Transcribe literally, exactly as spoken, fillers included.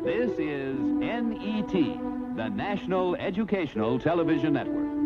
This is N E T, the National Educational Television Network.